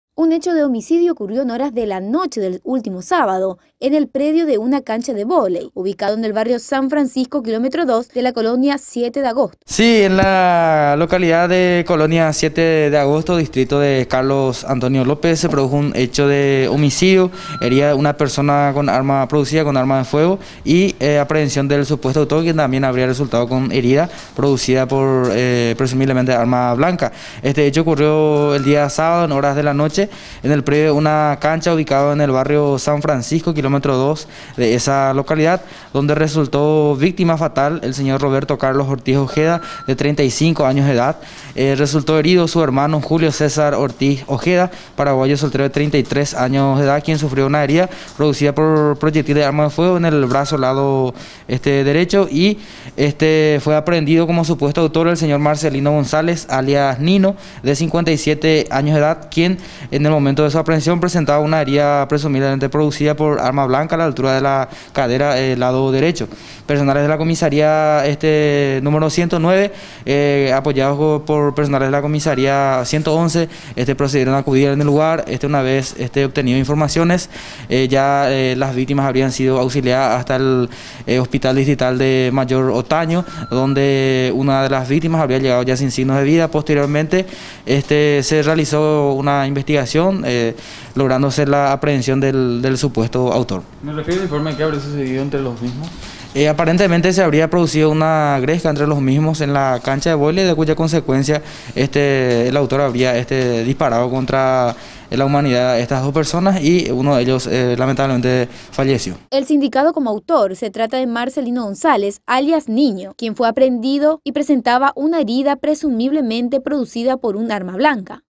Un hecho de homicidio ocurrió en horas de la noche del último sábado, en el predio de una cancha de vóley, ubicado en el barrio San Francisco, kilómetro 2 de la colonia 7 de agosto. Sí, en la localidad de Colonia 7 de agosto, distrito de Carlos Antonio López, se produjo un hecho de homicidio, herida una persona con arma producida con arma de fuego y aprehensión del supuesto autor, quien también habría resultado con herida producida por presumiblemente arma blanca. Este hecho ocurrió el día sábado en horas de la noche en el predio de una cancha ubicado en el barrio San Francisco, kilómetro 2 de esa localidad, donde resultó víctima fatal el señor Roberto Carlos Ortiz Ojeda, de 35 años de edad. Resultó herido su hermano Julio César Ortiz Ojeda, paraguayo soltero de 33 años de edad, quien sufrió una herida producida por proyectil de arma de fuego en el brazo lado derecho, y fue aprehendido como supuesto autor el señor Marcelino González, alias Nino, de 57 años de edad, quien en el momento de su aprehensión presentaba una herida presumiblemente producida por arma blanca a la altura de la cadera lado derecho. Personales de la comisaría número 109, apoyados por personales de la comisaría 111, procedieron a acudir en el lugar. Una vez obtenido informaciones, las víctimas habrían sido auxiliadas hasta el hospital distrital de Mayor Otaño, donde una de las víctimas habría llegado ya sin signos de vida. Posteriormente se realizó una investigación, lográndose la aprehensión del supuesto autor. ¿Me refiero al informe que habría sucedido entre los mismos? Aparentemente se habría producido una gresca entre los mismos en la cancha de vóley, de cuya consecuencia el autor habría disparado contra la humanidad de estas dos personas, y uno de ellos lamentablemente falleció. El sindicado como autor se trata de Marcelino González, alias Niño, quien fue aprehendido y presentaba una herida presumiblemente producida por un arma blanca.